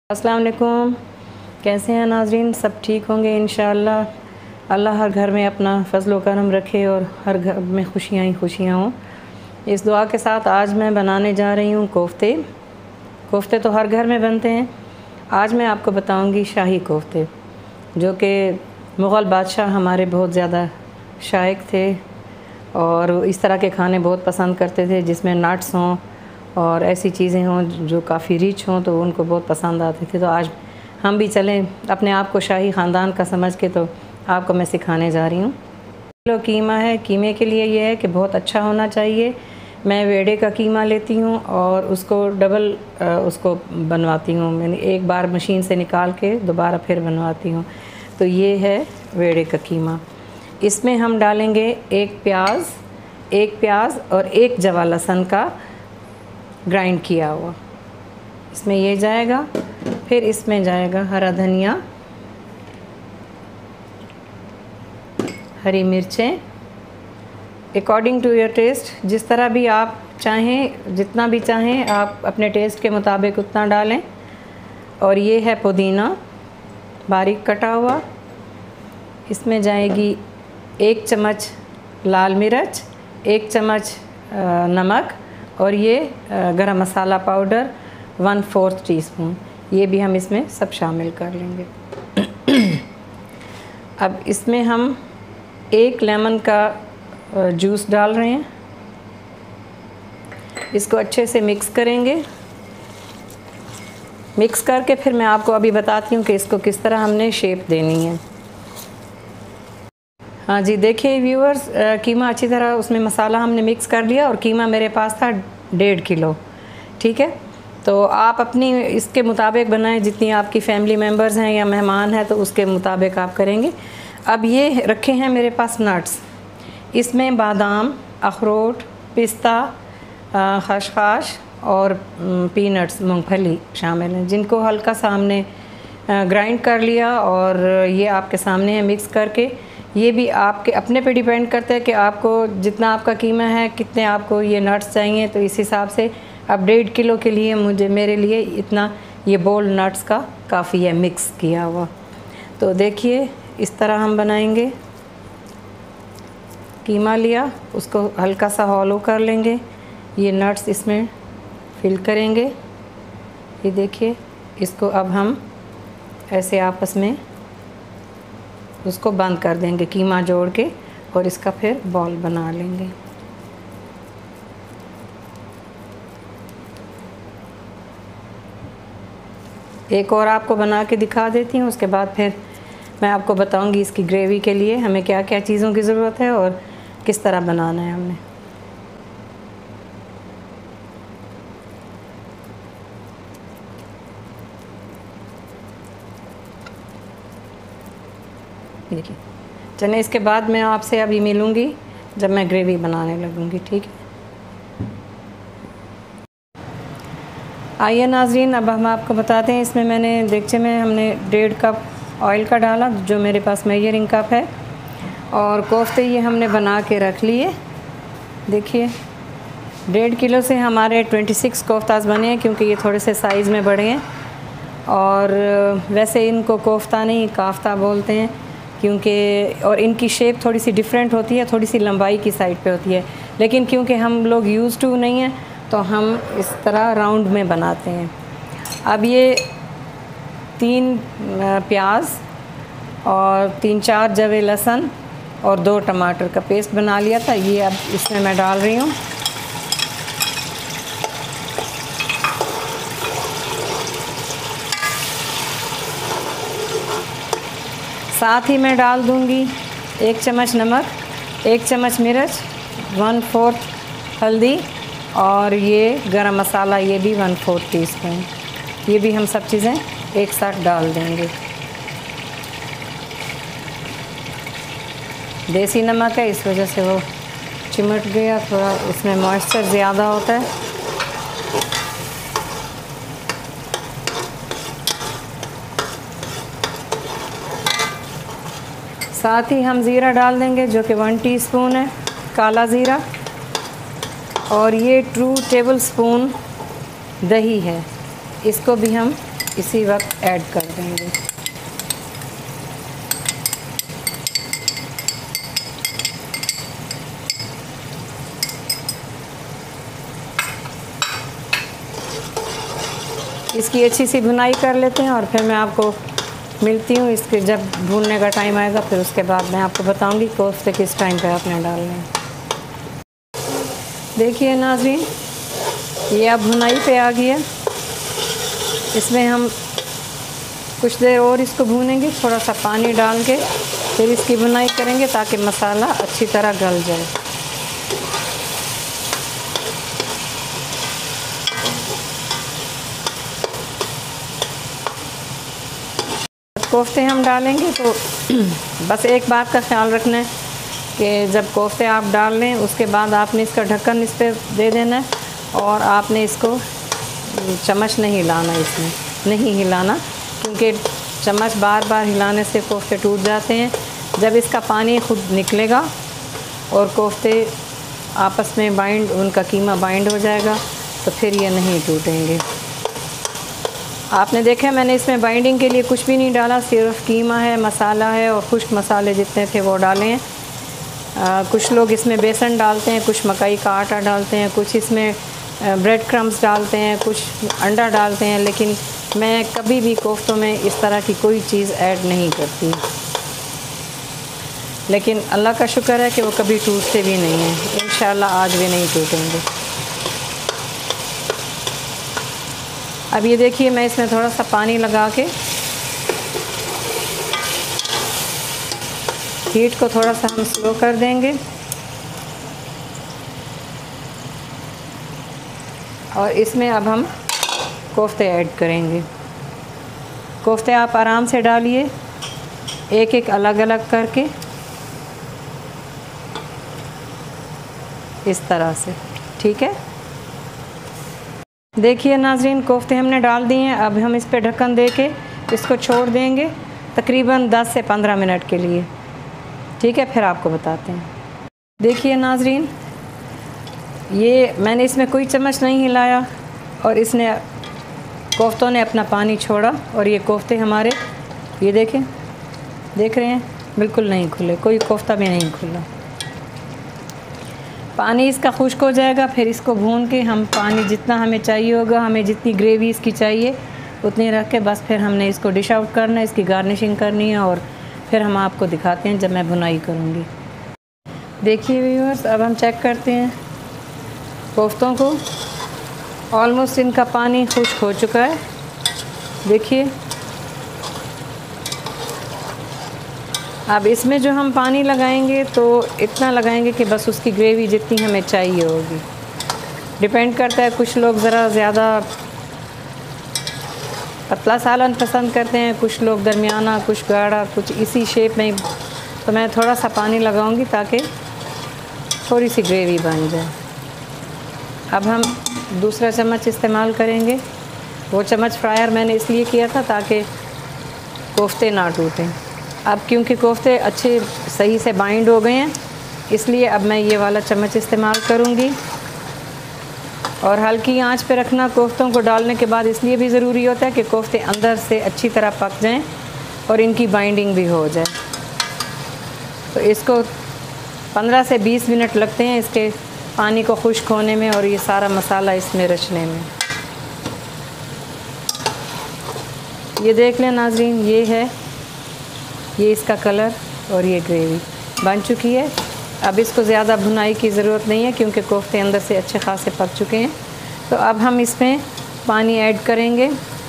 अस्सलाम वालेकुम। कैसे हैं नाज़रीन? सब ठीक होंगे इंशाअल्लाह। अल्लाह हर घर में अपना फजल व करम रखे और हर घर में खुशियाँ ही खुशियाँ हों। इस दुआ के साथ आज मैं बनाने जा रही हूँ कोफ्ते। कोफ्ते तो हर घर में बनते हैं। आज मैं आपको बताऊँगी शाही कोफ्ते, जो कि मुग़ल बादशाह हमारे बहुत ज़्यादा शाइक थे और इस तरह के खाने बहुत पसंद करते थे जिसमें नट्स हों और ऐसी चीज़ें हों जो काफ़ी रिच हों, तो उनको बहुत पसंद आते थे। तो आज हम भी चलें अपने आप को शाही ख़ानदान का समझ के, तो आपको मैं सिखाने जा रही हूँ। किलो कीमा है। कीमे के लिए ये है कि बहुत अच्छा होना चाहिए। मैं वेड़े का कीमा लेती हूँ और उसको डबल उसको बनवाती हूँ। मैंने एक बार मशीन से निकाल के दोबारा फिर बनवाती हूँ। तो ये है वेड़े का कीमा। इसमें हम डालेंगे एक प्याज और एक जवा लहसुन का ग्राइंड किया हुआ, इसमें ये जाएगा। फिर इसमें जाएगा हरा धनिया, हरी मिर्चें, अकॉर्डिंग टू योर टेस्ट, जिस तरह भी आप चाहें, जितना भी चाहें आप अपने टेस्ट के मुताबिक उतना डालें। और ये है पुदीना बारीक कटा हुआ। इसमें जाएगी 1 चम्मच लाल मिर्च, 1 चम्मच नमक और ये गरम मसाला पाउडर 1/4 टीस्पून, ये भी हम इसमें सब शामिल कर लेंगे। अब इसमें हम 1 लेमन का जूस डाल रहे हैं। इसको अच्छे से मिक्स करेंगे। मिक्स करके फिर मैं आपको अभी बताती हूँ कि इसको किस तरह हमने शेप देनी है। हाँ जी, देखिए व्यूअर्स, कीमा अच्छी तरह उसमें मसाला हमने मिक्स कर लिया और कीमा मेरे पास था 1.5 किलो। ठीक है, तो आप अपनी इसके मुताबिक बनाएं, जितनी आपकी फैमिली मेम्बर्स हैं या मेहमान हैं तो उसके मुताबिक आप करेंगे। अब ये रखे हैं मेरे पास नट्स। इसमें बादाम, अखरोट, पिस्ता, खसखस और पीनट्स, मूंगफली शामिल हैं, जिनको हल्का सा हमने ग्राइंड कर लिया और ये आपके सामने है मिक्स करके। ये भी आपके अपने पे डिपेंड करता है कि आपको जितना आपका कीमा है कितने आपको ये नट्स चाहिए, तो इस हिसाब से अब 1.5 किलो के लिए मेरे लिए इतना ये बोल नट्स का काफ़ी है मिक्स किया हुआ। तो देखिए इस तरह हम बनाएंगे। कीमा लिया, उसको हल्का सा हॉलो कर लेंगे, ये नट्स इसमें फिल करेंगे। ये देखिए, इसको अब हम ऐसे आपस में उसको बंद कर देंगे कीमा जोड़ के और इसका फिर बॉल बना लेंगे। एक और आपको बना के दिखा देती हूँ, उसके बाद फिर मैं आपको बताऊँगी इसकी ग्रेवी के लिए हमें क्या क्या चीज़ों की ज़रूरत है और किस तरह बनाना है हमने। देखिए चलिए, इसके बाद मैं आपसे अभी मिलूँगी जब मैं ग्रेवी बनाने लगूँगी। ठीक है, आइए नाज़रीन, अब हम आपको बताते हैं। इसमें मैंने देगचे में हमने 1.5 कप ऑयल का डाला, जो मेरे पास मेजरिंग कप है, और कोफ्ते ये हमने बना के रख लिए। देखिए 1.5 किलो से हमारे 26 कोफ्ताज बने हैं, क्योंकि ये थोड़े से साइज़ में बड़े हैं। और वैसे इनको कोफ्ता नहीं काफ्ता बोलते हैं, क्योंकि और इनकी शेप थोड़ी सी डिफरेंट होती है, थोड़ी सी लंबाई की साइड पे होती है, लेकिन क्योंकि हम लोग यूज़ टू नहीं हैं तो हम इस तरह राउंड में बनाते हैं। अब ये 3 प्याज और 3-4 जवे लहसुन और 2 टमाटर का पेस्ट बना लिया था, ये अब इसमें मैं डाल रही हूँ। साथ ही मैं डाल दूँगी 1 चम्मच नमक, 1 चम्मच मिर्च, 1/4 हल्दी और ये गरम मसाला, ये भी 1/4 टीस्पून। ये भी हम सब चीज़ें एक साथ डाल देंगे। देसी नमक है, इस वजह से वो चिमट गया, थोड़ा इसमें मॉइस्चर ज़्यादा होता है। साथ ही हम ज़ीरा डाल देंगे, जो कि 1 टीस्पून है, काला ज़ीरा। और ये 2 टेबल स्पून दही है, इसको भी हम इसी वक्त ऐड कर देंगे। इसकी अच्छी सी भुनाई कर लेते हैं और फिर मैं आपको मिलती हूँ इसके जब भूनने का टाइम आएगा। फिर उसके बाद मैं आपको बताऊँगी कोफ्ते किस टाइम पे आपने डालने हैं। देखिए नाज़रीन, ये अब भुनाई पे आ गया। इसमें हम कुछ देर और इसको भूनेंगे, थोड़ा सा पानी डाल के फिर इसकी भुनाई करेंगे ताकि मसाला अच्छी तरह गल जाए। कोफ्ते हम डालेंगे तो बस एक बात का ख्याल रखना है कि जब कोफ्ते आप डाल लें उसके बाद आपने इसका ढक्कन इस पर दे देना है और आपने इसको चम्मच नहीं हिलाना, इसमें नहीं हिलाना, क्योंकि चम्मच बार बार हिलाने से कोफ्ते टूट जाते हैं। जब इसका पानी खुद निकलेगा और कोफ्ते आपस में बाइंड, उनका कीमा बाइंड हो जाएगा तो फिर ये नहीं टूटेंगे। आपने देखा मैंने इसमें बाइंडिंग के लिए कुछ भी नहीं डाला, सिर्फ कीमा है, मसाला है और खुश्क मसाले जितने थे वो डाले हैं। कुछ लोग इसमें बेसन डालते हैं, कुछ मकई का आटा डालते हैं, कुछ इसमें ब्रेड क्रम्स डालते हैं, कुछ अंडा डालते हैं, लेकिन मैं कभी भी कोफ्तों में इस तरह की कोई चीज़ ऐड नहीं करती। लेकिन अल्लाह का शुक्र है कि वो कभी टूटते भी नहीं हैं। इंशाल्लाह आज भी नहीं टूटेंगे। अब ये देखिए मैं इसमें थोड़ा सा पानी लगा के हीट को थोड़ा सा हम स्लो कर देंगे और इसमें अब हम कोफ्ते ऐड करेंगे। कोफ्ते आप आराम से डालिए, एक एक अलग अलग करके इस तरह से, ठीक है। देखिए नाज़रीन, कोफ्ते हमने डाल दिए हैं। अब हम इस पे ढक्कन दे के इसको छोड़ देंगे तकरीबन 10 से 15 मिनट के लिए, ठीक है। फिर आपको बताते हैं। देखिए नाज़रीन, ये मैंने इसमें कोई चम्मच नहीं हिलाया और इसने कोफ्तों ने अपना पानी छोड़ा और ये कोफ्ते हमारे, ये देखें, देख रहे हैं, बिल्कुल नहीं खुले, कोई कोफ्ता भी नहीं खुला। पानी इसका खुश्क हो जाएगा, फिर इसको भून के हम पानी जितना हमें चाहिए होगा, हमें जितनी ग्रेवी इसकी चाहिए उतनी रख के बस फिर हमने इसको डिश आउट करना है, इसकी गार्निशिंग करनी है और फिर हम आपको दिखाते हैं जब मैं भुनाई करूँगी। देखिए व्यूअर्स, अब हम चेक करते हैं कोफ्तों को। ऑलमोस्ट इनका पानी खुश्क हो चुका है। देखिए अब इसमें जो हम पानी लगाएंगे तो इतना लगाएंगे कि बस उसकी ग्रेवी जितनी हमें चाहिए होगी। डिपेंड करता है, कुछ लोग ज़रा ज़्यादा पतला सालन पसंद करते हैं, कुछ लोग दरमियाना, कुछ गाढ़ा, कुछ इसी शेप में। तो मैं थोड़ा सा पानी लगाऊंगी ताकि थोड़ी सी ग्रेवी बन जाए। अब हम दूसरा चम्मच इस्तेमाल करेंगे। वो चम्मच फ्रायर मैंने इसलिए किया था ताकि कोफ्ते ना टूटें। अब क्योंकि कोफ्ते अच्छे सही से बाइंड हो गए हैं, इसलिए अब मैं ये वाला चम्मच इस्तेमाल करूँगी। और हल्की आंच पे रखना कोफ्तों को डालने के बाद इसलिए भी ज़रूरी होता है कि कोफ्ते अंदर से अच्छी तरह पक जाएं और इनकी बाइंडिंग भी हो जाए। तो इसको 15 से 20 मिनट लगते हैं इसके पानी को खुश्क होने में और ये सारा मसाला इसमें रचने में। ये देख लें नाज़रीन, ये है, ये इसका कलर और ये ग्रेवी बन चुकी है। अब इसको ज़्यादा भुनाई की ज़रूरत नहीं है क्योंकि कोफ्ते अंदर से अच्छे खासे पक चुके हैं। तो अब हम इसमें पानी ऐड करेंगे।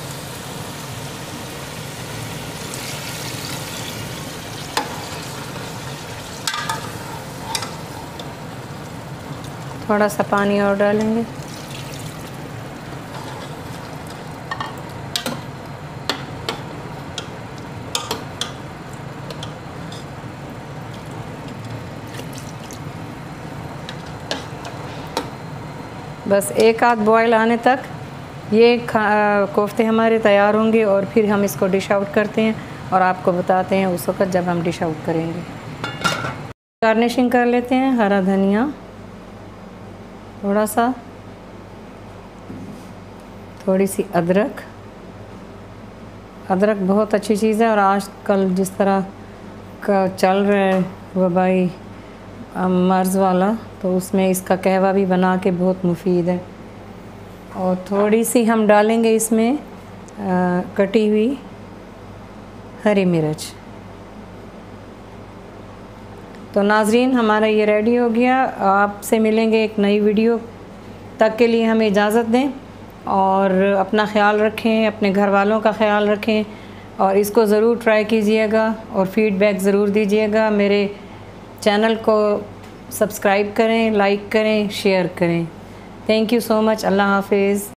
थोड़ा सा पानी और डालेंगे। बस एक आध बॉयल आने तक ये कोफ्ते हमारे तैयार होंगे और फिर हम इसको डिश आउट करते हैं और आपको बताते हैं उस वक़्त जब हम डिश आउट करेंगे। गार्निशिंग कर लेते हैं, हरा धनिया थोड़ा सा, थोड़ी सी अदरक अदरक बहुत अच्छी चीज़ है और आजकल जिस तरह का चल रहा है वबाई मर्ज़ वाला, तो उसमें इसका कहवा भी बना के बहुत मुफीद है। और थोड़ी सी हम डालेंगे इसमें कटी हुई हरी मिर्च। तो नाज़रीन हमारा ये रेडी हो गया। आपसे मिलेंगे एक नई वीडियो, तक के लिए हमें इजाज़त दें और अपना ख्याल रखें, अपने घर वालों का ख्याल रखें और इसको ज़रूर ट्राई कीजिएगा और फ़ीडबैक ज़रूर दीजिएगा। मेरे चैनल को सब्सक्राइब करें, लाइक करें, शेयर करें। Thank you so much. Allah हाफ़िज़।